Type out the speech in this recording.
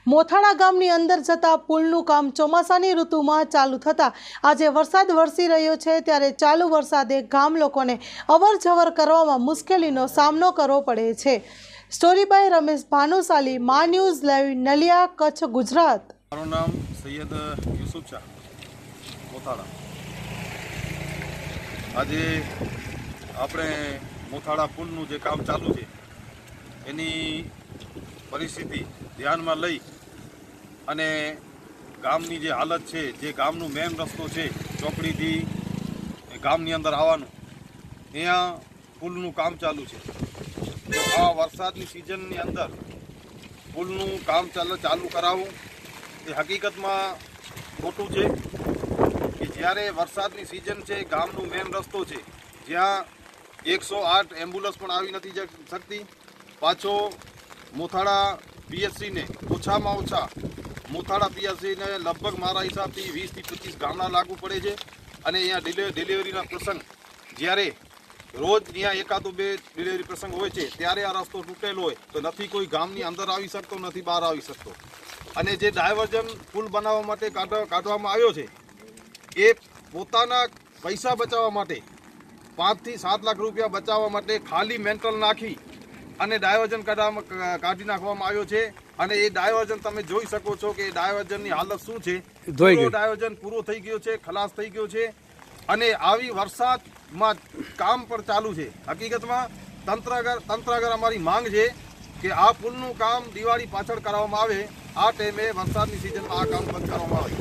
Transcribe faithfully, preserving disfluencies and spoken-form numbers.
મોથાળા ગામની અંદર જતા પુલનું કામ ચોમાસાની ઋતુમાં ચાલુ થતાં આજે વરસાદ વરસી રહ્યો છે, ત્યારે ચાલુ વરસાદે ગામ લોકોને અવર જવર કરવામાં મુશ્કેલીનો સામનો કરવો પડે છે। Story by Ramesh Bhanushali, Maa news live, Naliya, Kutch, Gujarat. મારું નામ સૈયદ યુસુફ શાહ, મોથાળા। આજે આપણે મોથાળા પુલનું જે કામ ચાલુ છે એની પરિસ્થિતિ ધ્યાનમાં લઈ અને ગામની જે હાલત છે, જે ગામનું મેન રસ્તો છે ચોકડીથી ગામની અંદર આવવાનું, ત્યાં પુલનું કામ ચાલુ છે। તો આ વરસાદની સિઝનની અંદર પુલનું કામ ચાલુ ચાલુ કરાવવું એ હકીકતમાં ખોટું છે કે જ્યારે વરસાદની સિઝન છે, ગામનું મેન રસ્તો છે, જ્યાં એકસો આઠ એમ્બ્યુલન્સ પણ આવી નથી શકતી। પાછો મોથાળા પીએચસીને ઓછામાં ઓછા મોથાળા પીએચસીને લગભગ મારા હિસાબથી વીસથી પચીસ ગામડા લાગુ પડે છે। અને અહીંયા ડિલે ડિલિવરીના પ્રસંગ જ્યારે રોજ અહીંયા એકાદો બે ડિલિવરી પ્રસંગ હોય છે, ત્યારે આ રસ્તો તૂટેલો હોય તો નથી કોઈ ગામની અંદર આવી શકતો, નથી બહાર આવી શકતો। અને જે ડાયવર્ઝન પુલ બનાવવા માટે કાઢવામાં આવ્યો છે એ પોતાના પૈસા બચાવવા માટે પાંચથી સાત લાખ રૂપિયા બચાવવા માટે ખાલી મેન્ટલ નાખી અને ડાયવર્ઝન કાઢવા કાઢી નાખવામાં આવ્યો છે। અને એ ડાયવર્ઝન તમે જોઈ શકો છો કે ડાયવર્ઝનની હાલત શું છે। ડાયવર્ઝન પૂરો થઈ ગયો છે, ખલાસ થઈ ગયો છે અને આવી વરસાદમાં કામ પણ ચાલુ છે। હકીકતમાં તંત્ર આગળ તંત્ર આગળ અમારી માંગ છે કે આ પુલનું કામ દિવાળી પાછળ કરવામાં આવે, આ ટાઈમે વરસાદની સિઝનમાં આ કામ બંધ કરવામાં આવે।